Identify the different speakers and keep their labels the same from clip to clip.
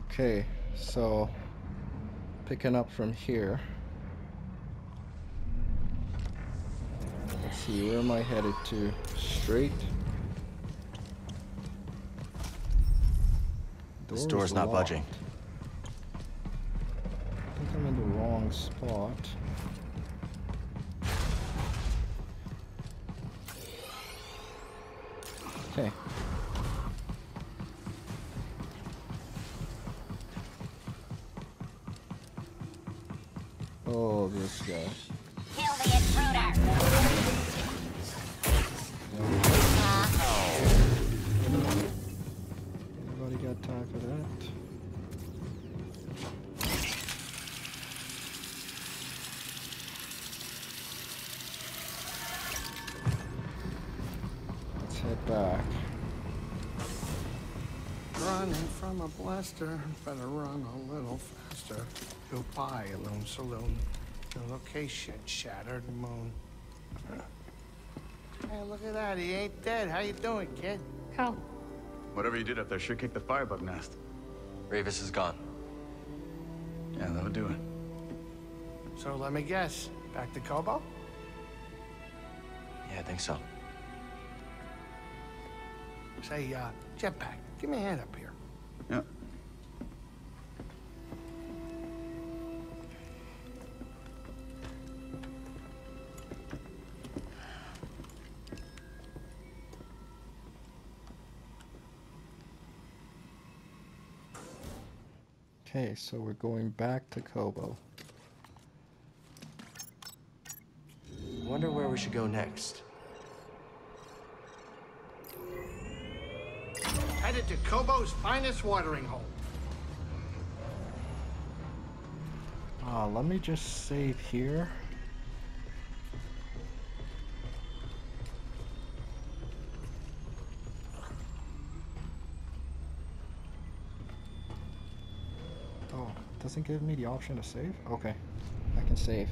Speaker 1: Okay, so picking up from here. Let's see, where am I headed to? Straight?
Speaker 2: This door's not budging.
Speaker 1: I think I'm in the wrong spot. Okay. Oh, this guy.
Speaker 3: Kill the intruder!
Speaker 1: Anybody got time for that? Let's head back.
Speaker 4: Running from a blaster, better run a little faster. Goodbye, Loon Saloon. The location, shattered moon. Hey, look at that, he ain't dead. How you doing, kid?
Speaker 5: Cal.
Speaker 6: Whatever you did up there sure kicked the firebug nest.
Speaker 2: Ravis is gone.
Speaker 6: Yeah, that'll do it.
Speaker 4: So let me guess, back to Kobo?
Speaker 2: Yeah, I think so.
Speaker 4: Say, Jetpack, give me a hand up here.
Speaker 6: Yeah.
Speaker 1: Okay, so we're going back to Kobo.
Speaker 2: I wonder where we should go next.
Speaker 4: Headed to Kobo's finest watering hole.
Speaker 1: Let me just save here. Oh, doesn't give me the option to save? Okay, I can save.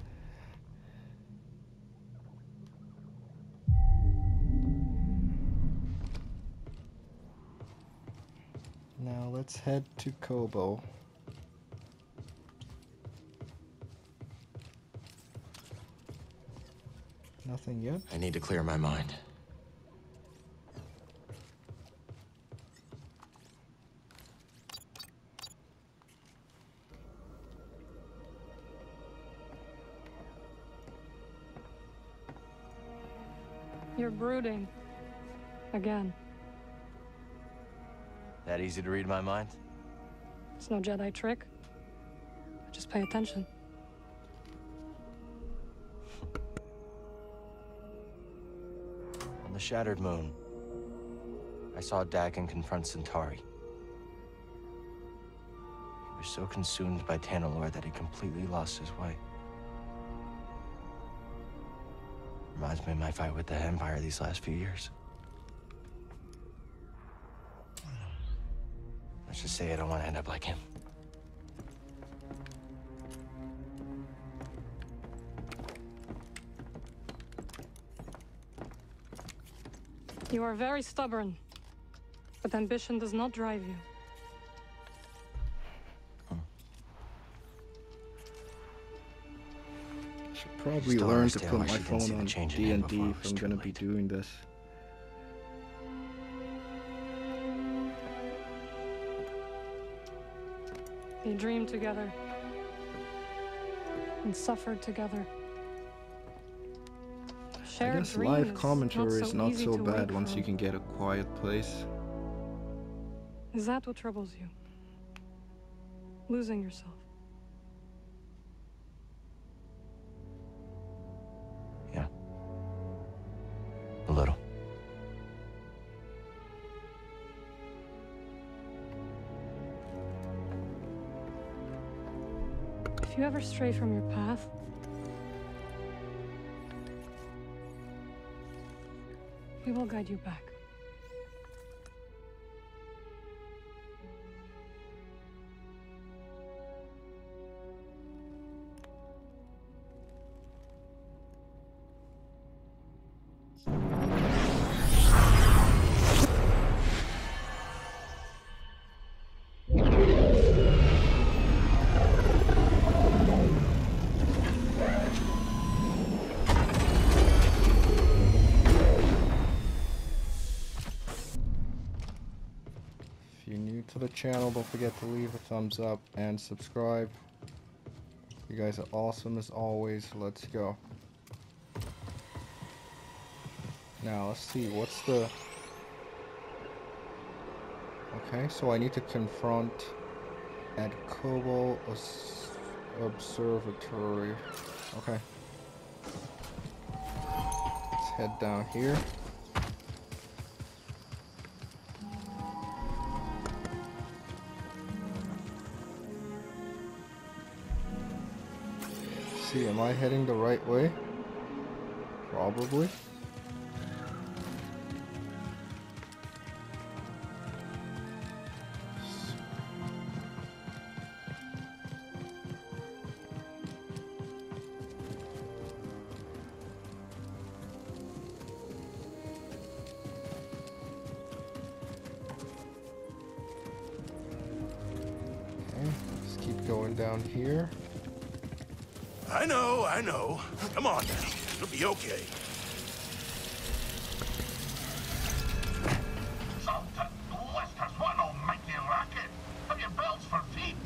Speaker 1: Now let's head to Kobo. Nothing yet?
Speaker 2: I need to clear my mind.
Speaker 5: You're brooding. Again.
Speaker 2: That easy to read my mind?
Speaker 5: It's no Jedi trick. Just pay attention.
Speaker 2: On the shattered moon, I saw Dagon confront Centauri. He was so consumed by Tanalorr that he completely lost his way. Reminds me of my fight with the Empire these last few years. Let's just say I don't want to end up like him.
Speaker 5: You are very stubborn, but ambition does not drive you.
Speaker 1: Should probably
Speaker 2: Still
Speaker 1: learn to
Speaker 2: understand
Speaker 1: put
Speaker 2: why
Speaker 1: my
Speaker 2: she didn't
Speaker 1: phone
Speaker 2: see the
Speaker 1: on
Speaker 2: change in him
Speaker 1: D&D
Speaker 2: before it
Speaker 1: if
Speaker 2: was
Speaker 1: I'm
Speaker 2: too
Speaker 1: gonna be
Speaker 2: late.
Speaker 1: doing this.
Speaker 5: They dreamed together and suffered together.
Speaker 1: I
Speaker 5: Shared
Speaker 1: guess
Speaker 5: dream
Speaker 1: live
Speaker 5: is
Speaker 1: commentary is not
Speaker 5: easy
Speaker 1: so
Speaker 5: to
Speaker 1: bad
Speaker 5: wake
Speaker 1: once
Speaker 5: from.
Speaker 1: you can get a quiet place.
Speaker 5: Is that what troubles you? Losing yourself?
Speaker 2: Yeah. A little.
Speaker 5: If you ever stray from your path, we will guide you back.
Speaker 1: If you're new to the channel, don't forget to leave a thumbs up and subscribe. You guys are awesome as always. Let's go. Now, let's see. What's the... Okay, so I need to confront at Cobalt Observatory. Okay. Let's head down here. See, am I heading the right way? Probably. Going down here.
Speaker 7: I know. Come on now. It'll be okay.
Speaker 8: Something blisters, what an almighty racket! Have your belts for feet?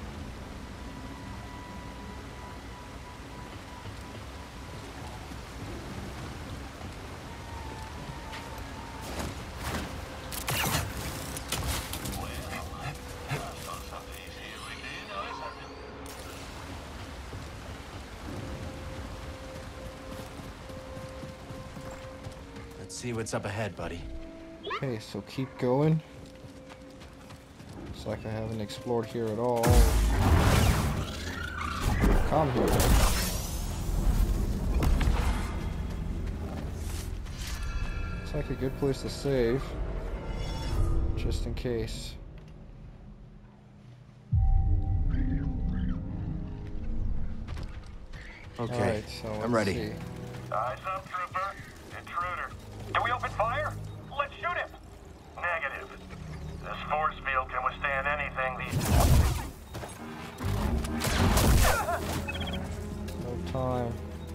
Speaker 2: See what's up ahead, buddy.
Speaker 1: Okay, so keep going. Looks like I haven't explored here at all. Come here. Looks like a good place to save. Just in case.
Speaker 2: Okay,
Speaker 1: right, so
Speaker 2: I'm ready.
Speaker 1: See.
Speaker 8: Eyes up, trooper. Intruder. Do we open fire? Let's shoot him. Negative. This force field can withstand anything these...
Speaker 1: No time.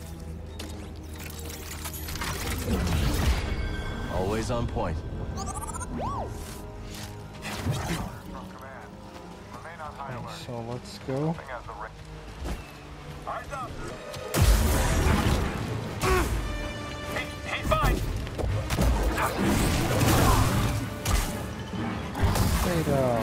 Speaker 2: Always on point.
Speaker 1: So let's go.
Speaker 8: Eyes up. He's fine.
Speaker 1: Stay down.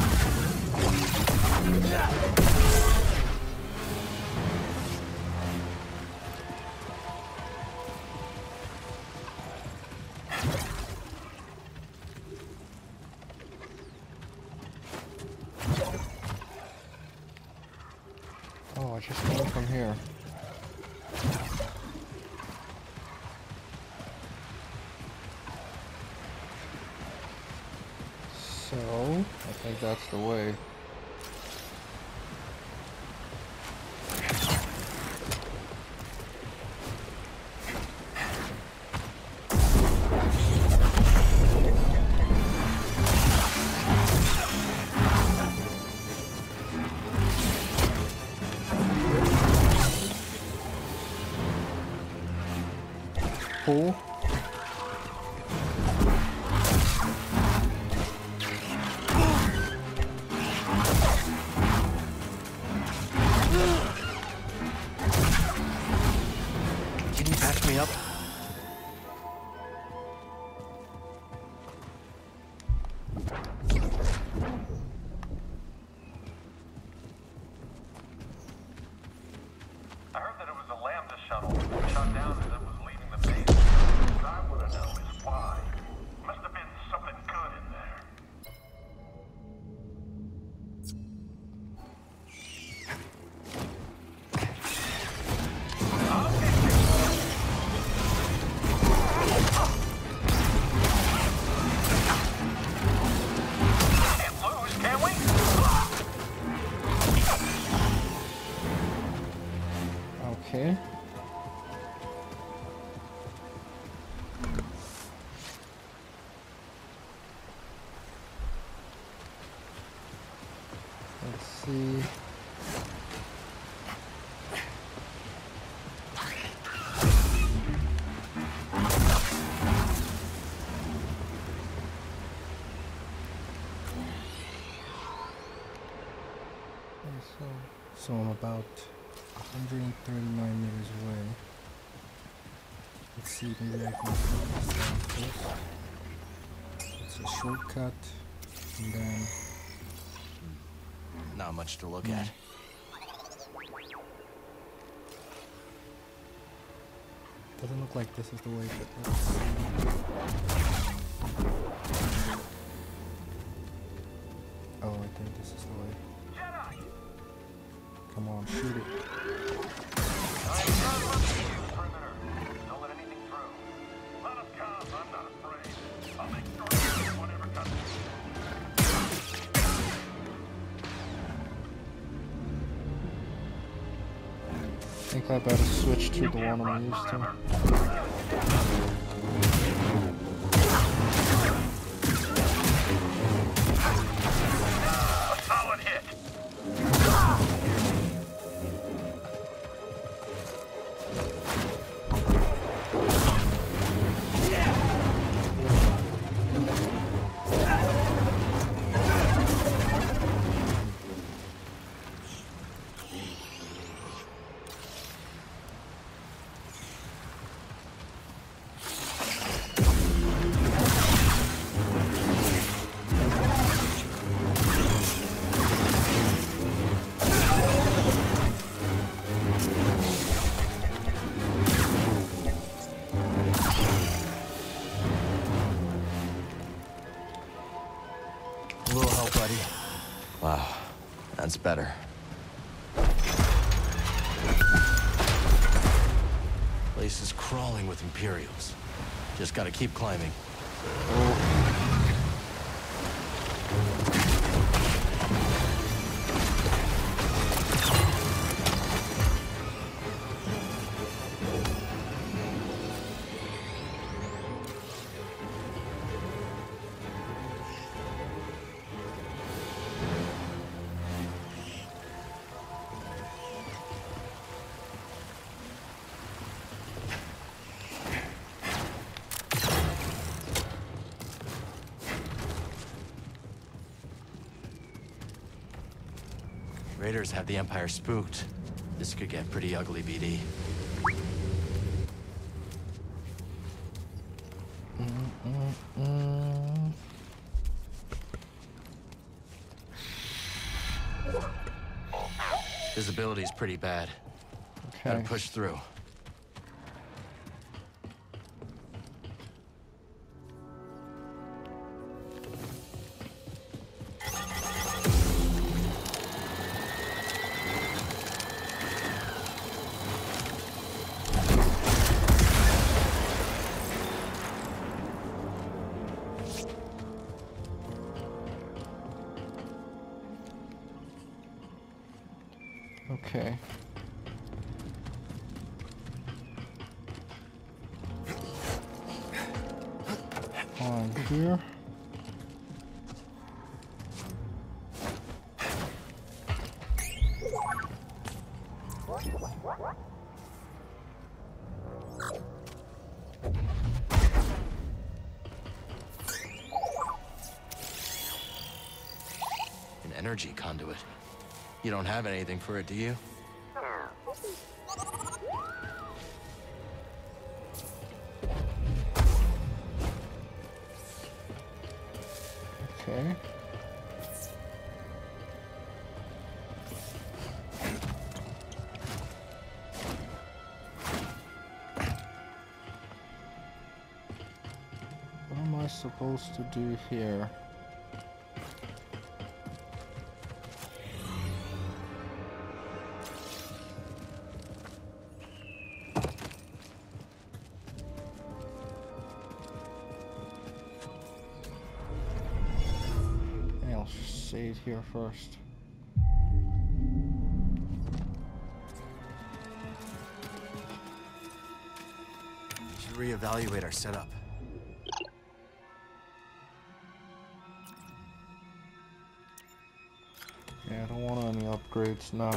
Speaker 1: Oh, I just came from here. So, I think that's the way. Cool.
Speaker 2: Can you patch me up?
Speaker 8: I heard that it was a Lambda shuttle shot down as it was leaving the base. What I want to know is why. Must have been something good in there. Can't lose, can we?
Speaker 1: Okay. Let's see. So I'm about 139 meters away. Let's see, maybe I can put this down first. It's a shortcut, and then...
Speaker 2: Not much to look at.
Speaker 1: Doesn't look like this is the way, but let's see. Oh, I think this is the way.
Speaker 8: Jedi!
Speaker 1: Come on, shoot it.
Speaker 8: Don't let anything through. Let us come. I'm not afraid. I'll make sure you get whatever comes.
Speaker 1: I think I better switch to the one I'm used to.
Speaker 8: A solid hit.
Speaker 2: Wow, that's better. Place is crawling with Imperials. Just gotta keep climbing. Raiders have the Empire spooked. This could get pretty ugly, BD. Visibility's pretty bad.
Speaker 1: Okay.
Speaker 2: Gotta push through.
Speaker 1: Okay. On here.
Speaker 2: An energy conduit. You don't have anything for it, do you?
Speaker 1: Okay. What am I supposed to do here? I'll save here first.
Speaker 2: Should reevaluate our setup.
Speaker 1: Yeah, I don't want any upgrades now.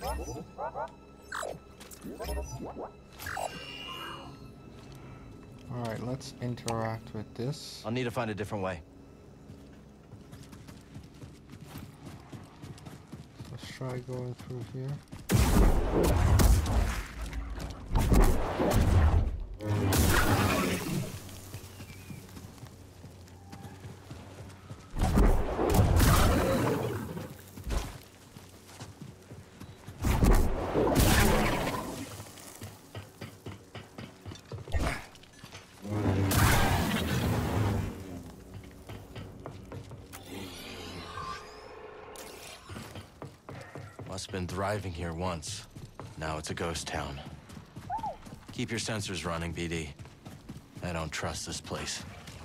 Speaker 1: Alright, let's interact with this.
Speaker 2: I'll need to find a different way.
Speaker 1: Let's try going through here.
Speaker 2: Must've been thriving here once. Now it's a ghost town. Keep your sensors running, BD. I don't trust this place.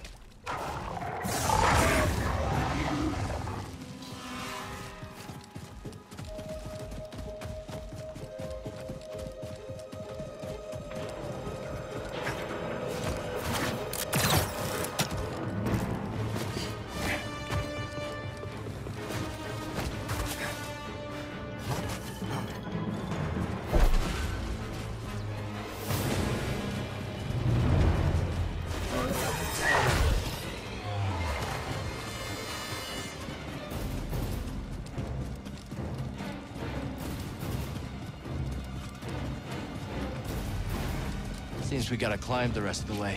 Speaker 2: Seems we gotta climb the rest of the way.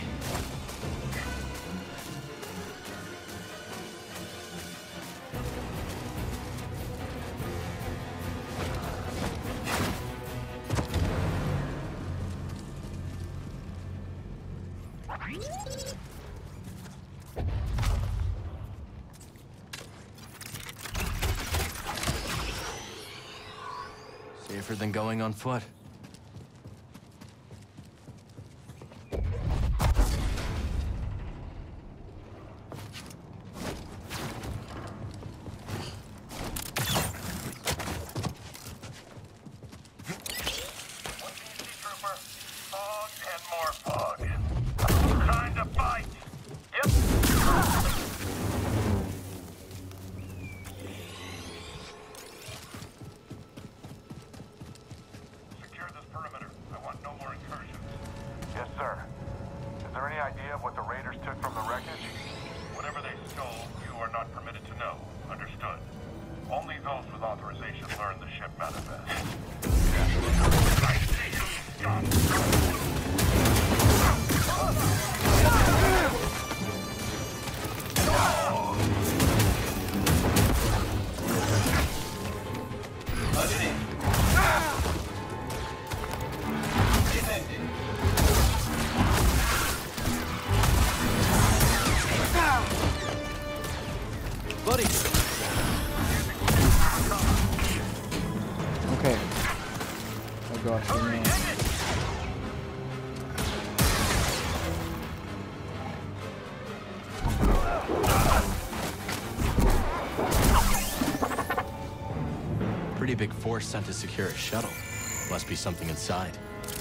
Speaker 2: Safer than going on foot. Pretty big force sent to secure a shuttle. Must be something inside.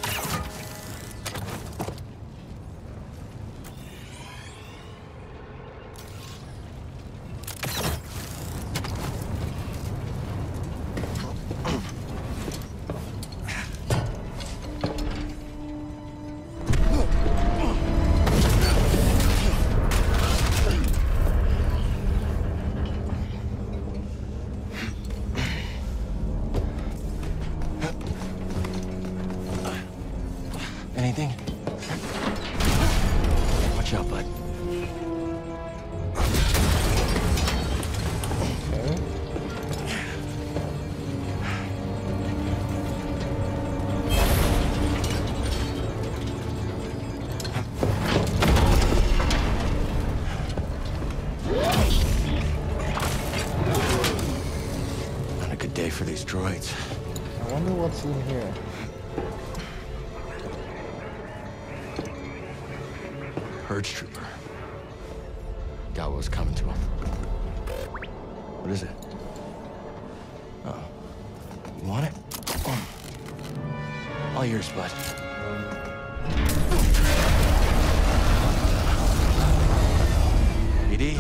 Speaker 2: Anything? Watch out, bud.
Speaker 1: Okay.
Speaker 2: Not a good day for these droids.
Speaker 1: I wonder what's in here.
Speaker 2: Purge trooper. Got what was coming to him. What is it? Oh. You want it? All yours, bud. BD?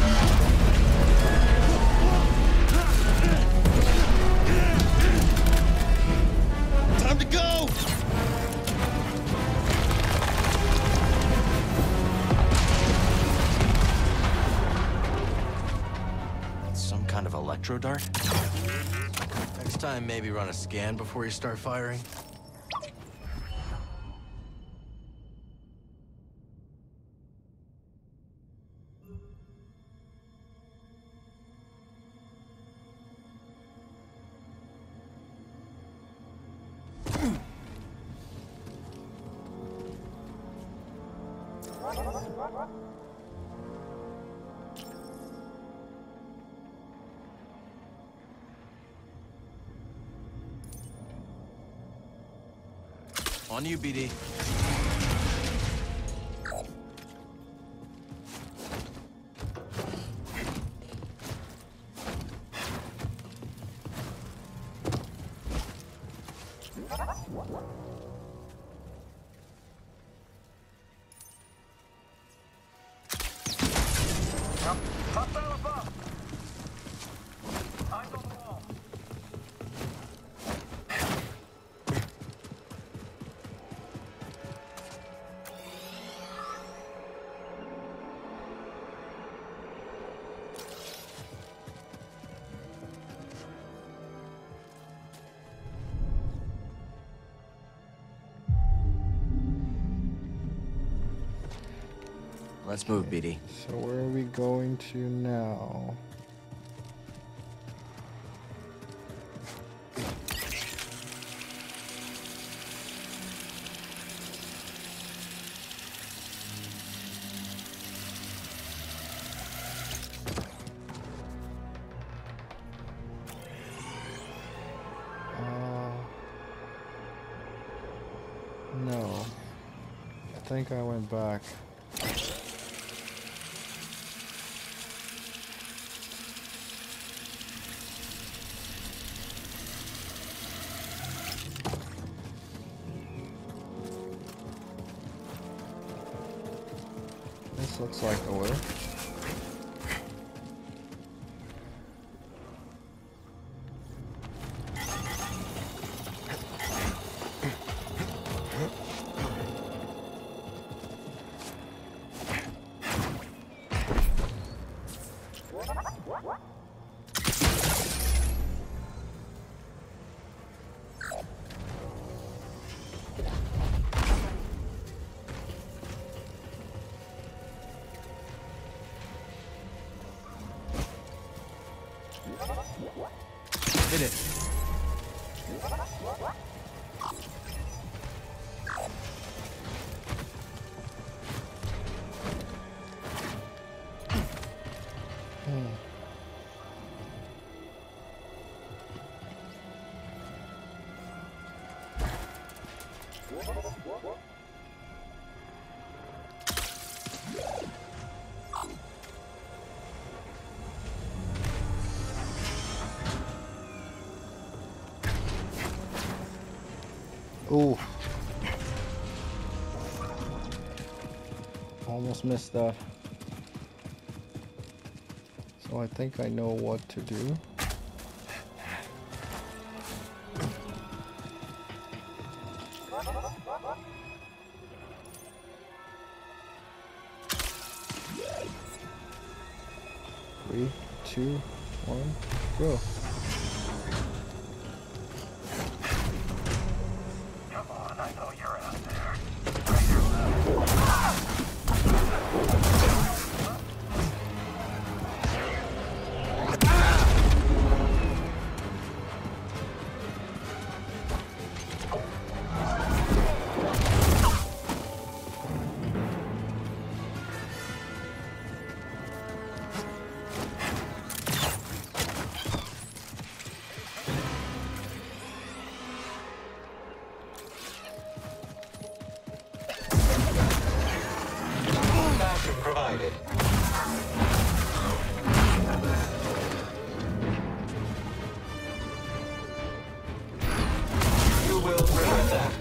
Speaker 2: Some kind of electro dart? Next time, maybe run a scan before you start firing. On you, BD.
Speaker 8: Hostile above! Eyes on the wall.
Speaker 2: Let's move, BD.
Speaker 1: So where are we going to now? No. I think I went back. This looks like the way.
Speaker 2: Hit it.
Speaker 1: Ooh. Almost missed that. So I think I know what to do. Three, two, one, go.
Speaker 8: Come on, I know you're out there.
Speaker 9: Provided. You will regret that.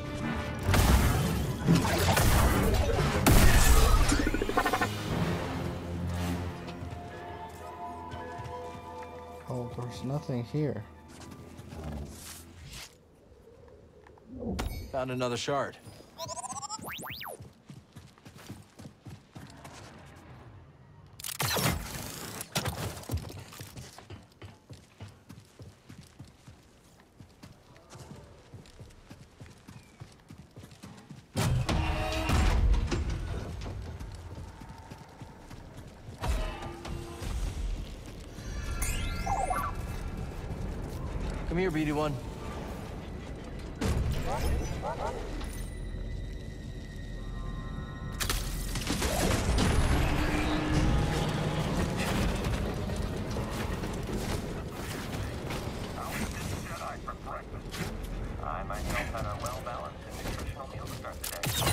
Speaker 1: Oh, there's nothing here.
Speaker 2: Found another shard. Come here, BD1.
Speaker 8: Jedi for breakfast. I myself had a well-balanced and nutritional meal to start the day.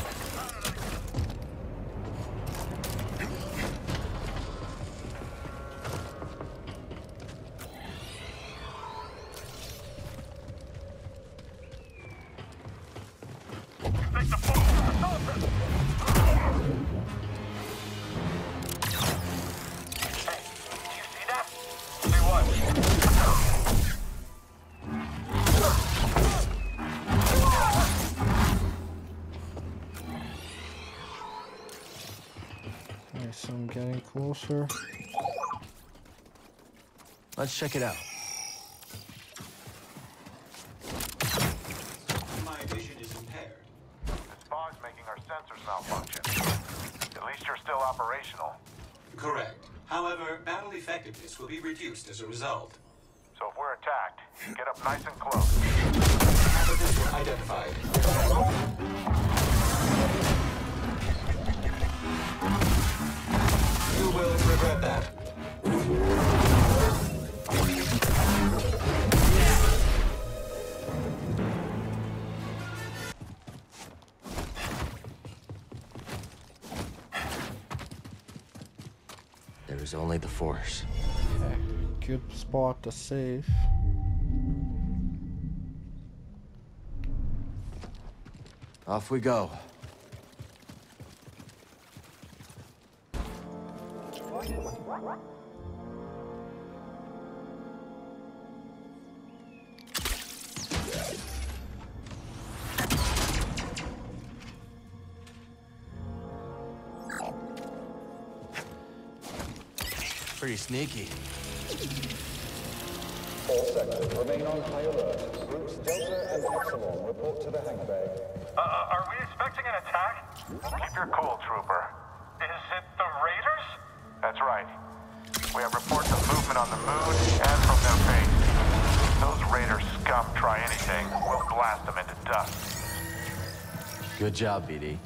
Speaker 8: Take the phone. Hey, do you see that? See what?
Speaker 1: Okay, so I'm getting closer.
Speaker 2: Let's check it out.
Speaker 9: My vision is impaired.
Speaker 8: Spaw's making our sensors malfunction. At least you're still operational.
Speaker 9: Correct. However, battle effectiveness will be reduced as a result.
Speaker 8: So if we're attacked, get up nice and close.
Speaker 9: Adversaries identified. You will regret that.
Speaker 2: There is only the Force.
Speaker 1: Okay, good spot to save.
Speaker 2: Off we go. Pretty sneaky.
Speaker 10: All sectors remain on high alert. Groups Delta and Epsilon report to the hangar bay.
Speaker 8: Are we expecting an attack? Keep your cool, Trooper. Is it the Raiders? That's right. We have reports of movement on the moon and from their base. If those Raider scum try anything, we'll blast them into dust.
Speaker 2: Good job, BD.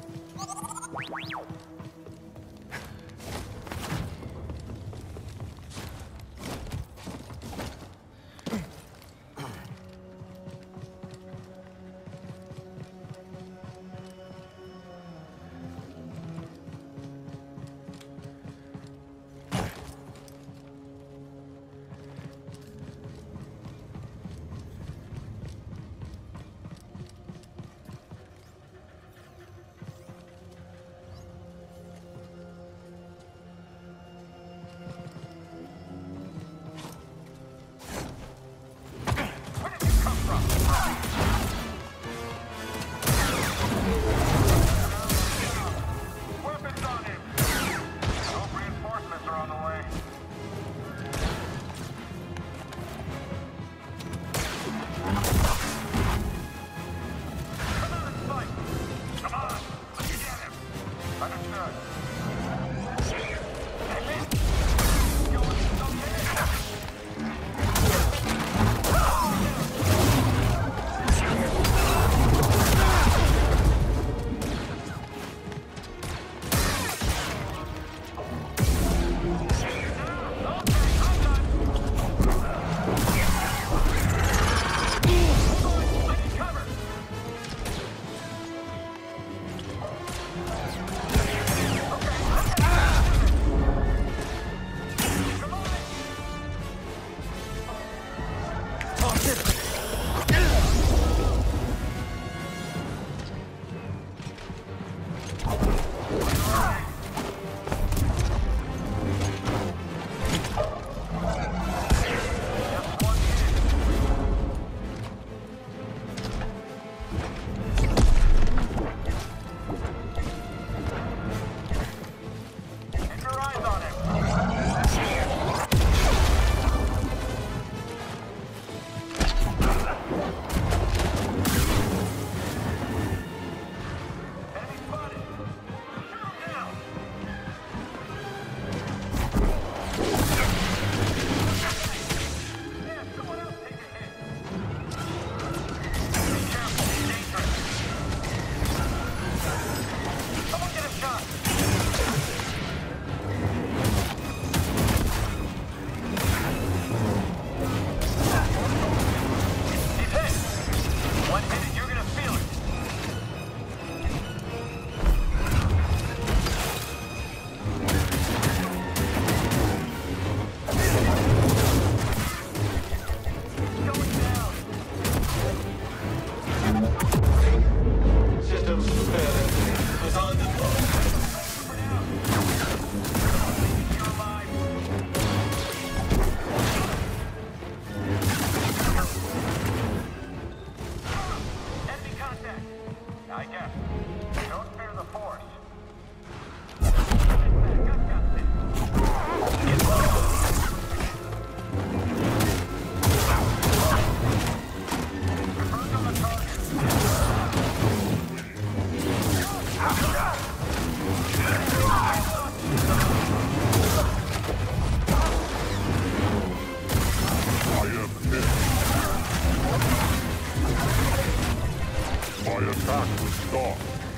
Speaker 7: attack was start.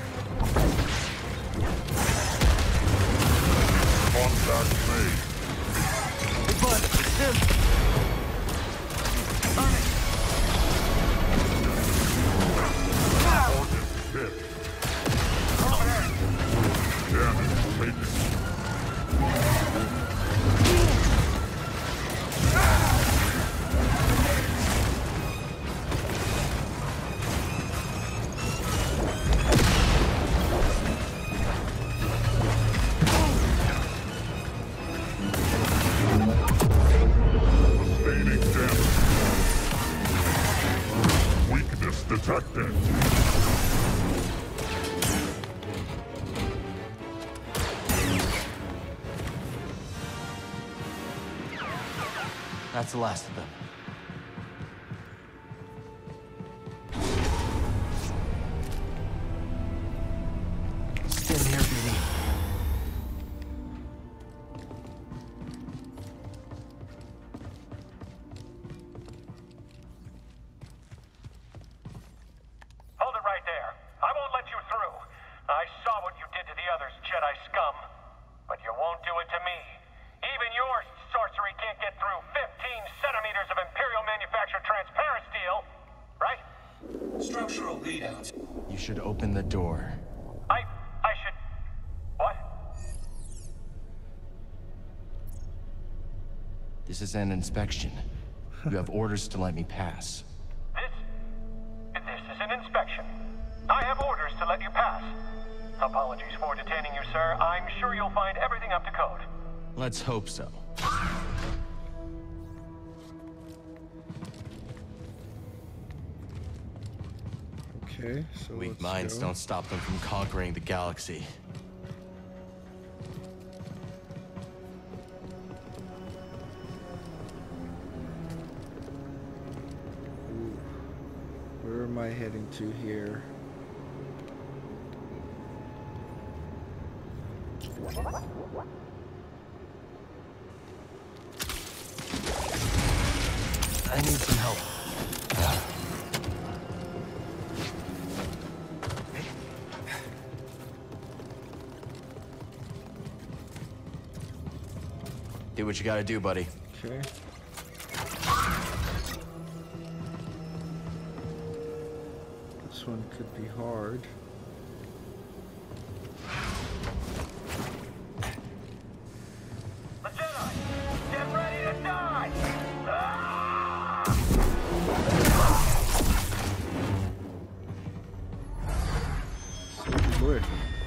Speaker 7: Contact made.
Speaker 2: Hey, bud, it's him!
Speaker 7: Target hit. Damage taken. Sustaining damage. Weakness detected.
Speaker 2: That's the last of them. Stand here, BD.
Speaker 8: Hold it right there. I won't let you through. I saw what you did to the others, Jedi scum. But you won't do it to me. Even your sorcery can't get through 15 centimeters of Imperial manufactured transparent steel. Right?
Speaker 9: Structural readouts.
Speaker 2: You should open the door.
Speaker 8: I should... What?
Speaker 2: This is an inspection. You have orders to let me pass.
Speaker 8: This is an inspection. I have orders to let you pass. Apologies for detaining you, sir. I'm sure you'll find everything up to code.
Speaker 2: Let's hope so.
Speaker 1: Okay, so
Speaker 2: Weak
Speaker 1: let's
Speaker 2: minds
Speaker 1: go.
Speaker 2: don't stop them from conquering the galaxy.
Speaker 1: Ooh. Where am I heading to here?
Speaker 2: I need some help. Do what you gotta do, buddy.
Speaker 1: Okay. This one could be hard.
Speaker 8: The Jedi! Get ready to die!
Speaker 1: So quick.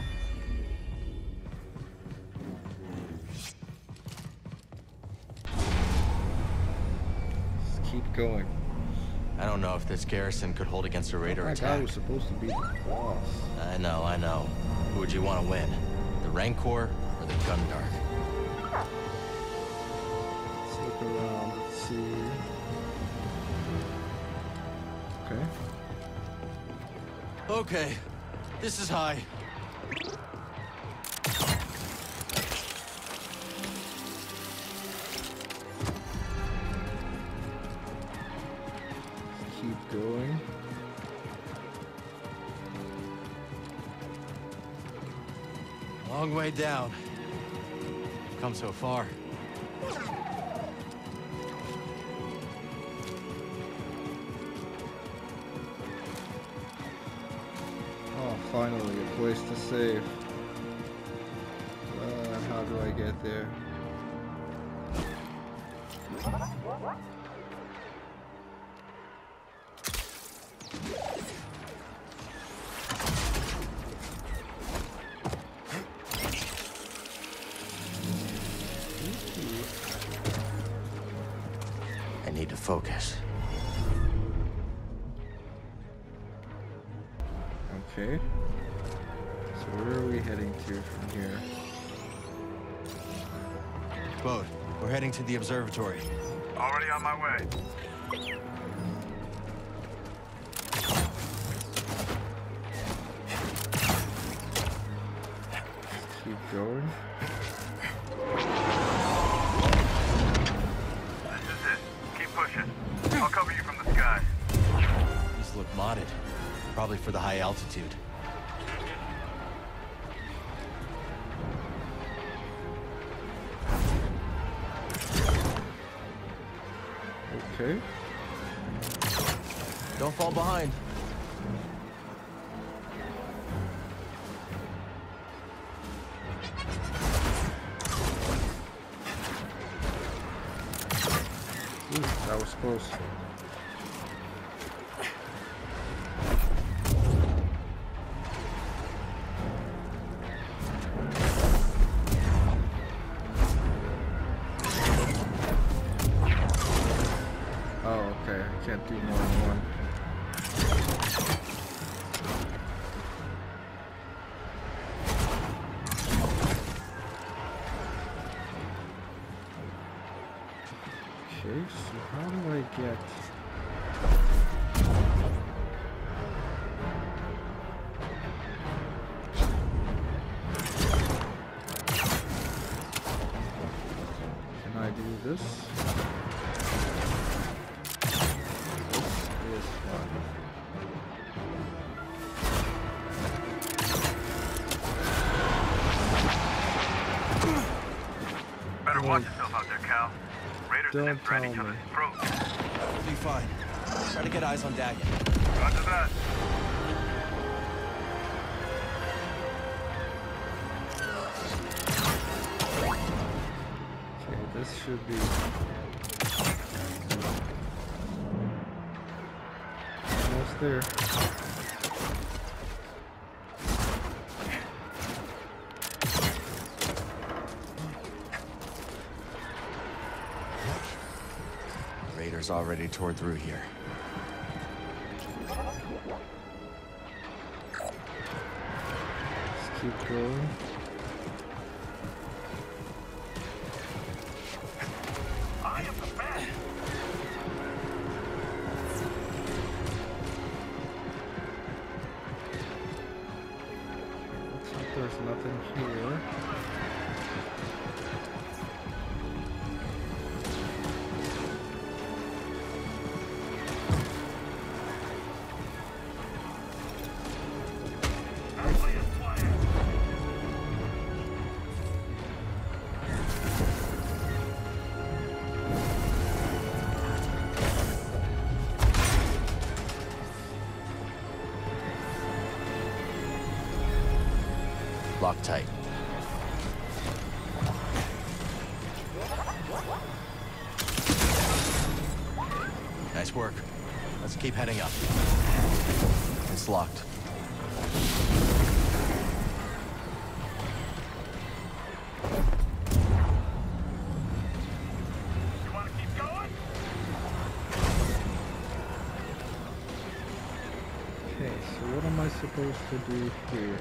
Speaker 1: Let's keep going.
Speaker 2: I don't know if this garrison could hold against a raider
Speaker 1: That guy
Speaker 2: attack.
Speaker 1: was supposed to be the boss.
Speaker 2: I know. Who would you want to win? The Rancor or the Gundark?
Speaker 1: Let's look around. Let's see. Okay.
Speaker 2: Okay, this is high.
Speaker 1: Keep going.
Speaker 2: Long way down. Come so far.
Speaker 1: Oh, finally, a place to save. How do I get there?
Speaker 2: I need to focus.
Speaker 1: Okay. So where are we heading to from here?
Speaker 2: Bode, we're heading to the observatory.
Speaker 8: Already on my way.
Speaker 1: Keep going.
Speaker 8: This is it. Keep pushing. I'll cover you from the sky.
Speaker 2: These look modded. Probably for the high altitude.
Speaker 1: Okay.
Speaker 2: Don't fall behind.
Speaker 1: Ooh, that was close. Oh, okay. I can't do more than one. Okay, so how do I get... Can I do this? This is fun.
Speaker 8: Better watch yourself out there, Cal. Raiders and
Speaker 1: Don't
Speaker 8: them are at
Speaker 1: tell
Speaker 8: each
Speaker 1: me.
Speaker 8: other's throats.
Speaker 2: We'll be fine. Try to get eyes on Dagon.
Speaker 8: Roger that.
Speaker 1: Okay, this should be... almost there.
Speaker 2: Raiders already tore through here.
Speaker 1: Let's keep going.
Speaker 8: I am the man.
Speaker 1: Looks like there's nothing here.
Speaker 2: Lock tight. Nice work. Let's keep heading up. It's locked.
Speaker 8: You want to keep going?
Speaker 1: Okay, so what am I supposed to do here?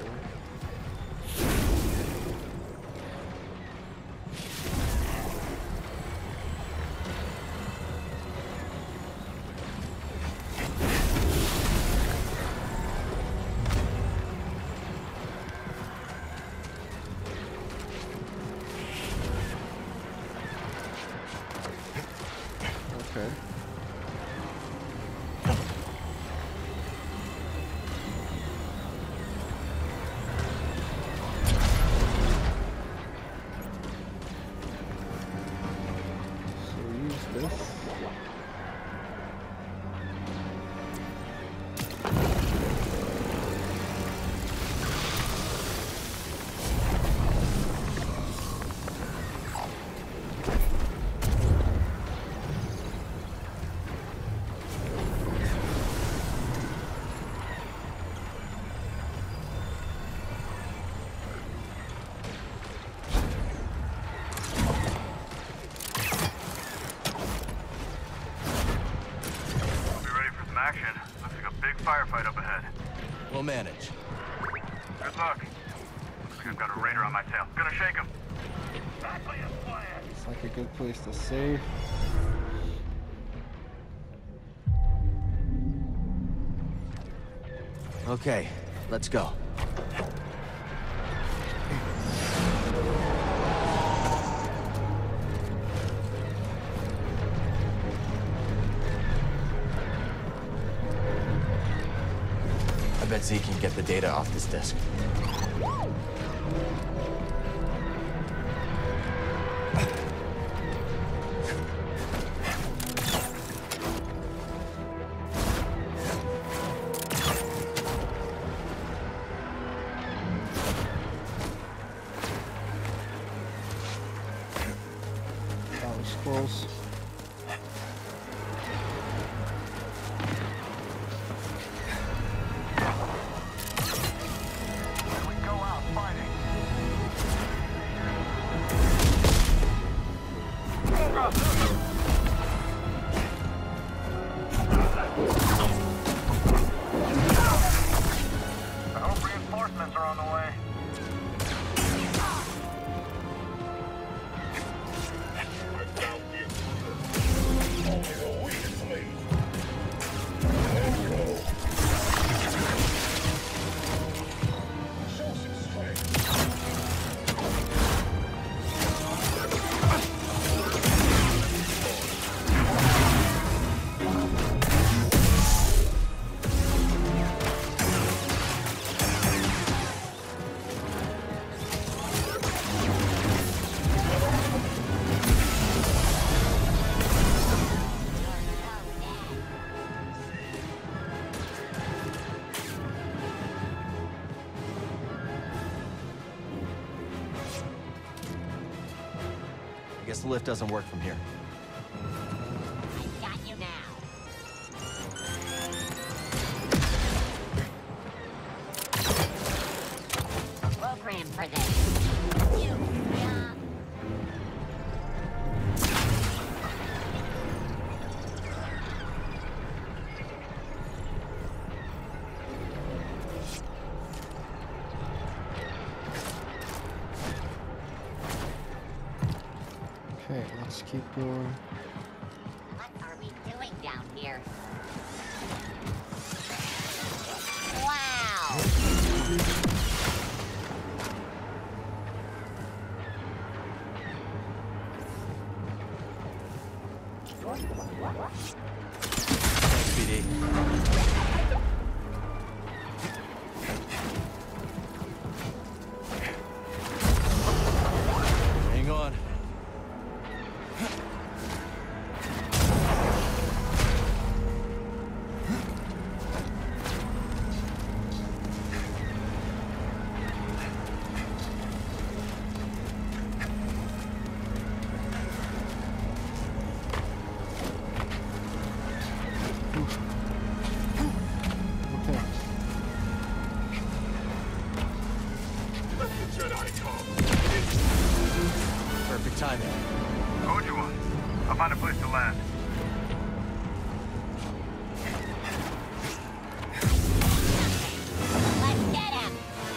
Speaker 1: Okay. So use this.
Speaker 8: I'll be ready for some action. Looks like a big firefight up ahead.
Speaker 2: We'll manage.
Speaker 8: Good luck. Looks like I've got a raider on my tail. Gonna shake him. Exactly as planned.
Speaker 1: It's like a good place to save.
Speaker 2: Okay, let's go. bet Z can get the data off this disk.
Speaker 1: Scrolls.
Speaker 2: I guess the lift doesn't work from here.
Speaker 3: I got you now. Program for this. You,
Speaker 1: Okay, let's keep going.
Speaker 3: What are we doing down here? Wow!
Speaker 2: Thanks, PD. Hang on. Perfect timing.
Speaker 8: Code you on. I'll find a place to land.
Speaker 3: Let's get him!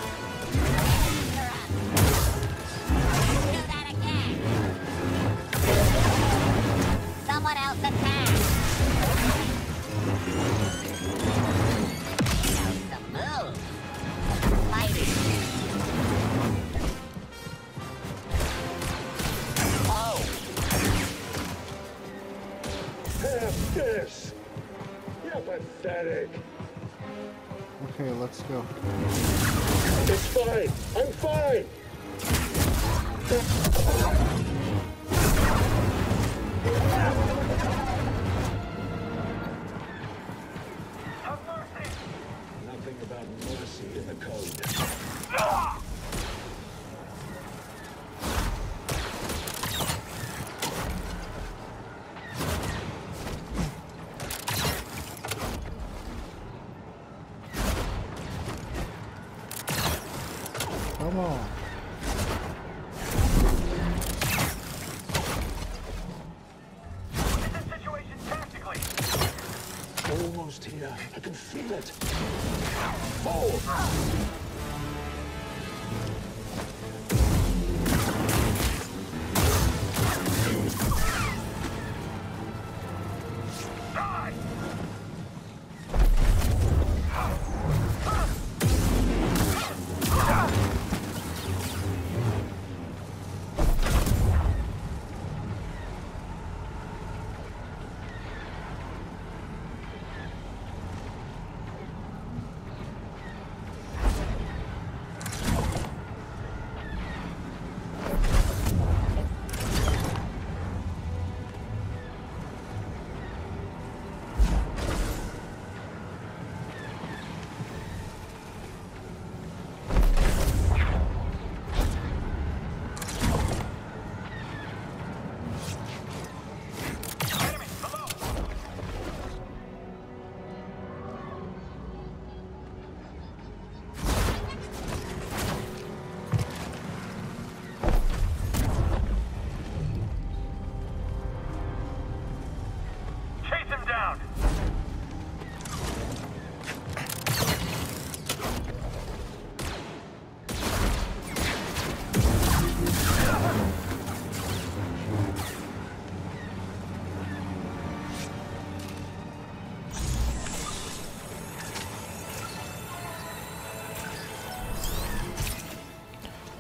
Speaker 3: Do that again! Someone else attack! Knows the move! Fighting! Oh!
Speaker 10: Have this! You're pathetic!
Speaker 1: Okay, let's go.
Speaker 10: It's fine! I'm fine! Nothing about mercy in the code.
Speaker 1: Come on.
Speaker 8: What's the situation tactically?
Speaker 10: Almost here. I can feel it. Forward!
Speaker 8: Die!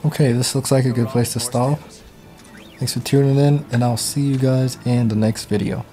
Speaker 1: Okay, this looks like a good place to stop. Thanks for tuning in, and I'll see you guys in the next video.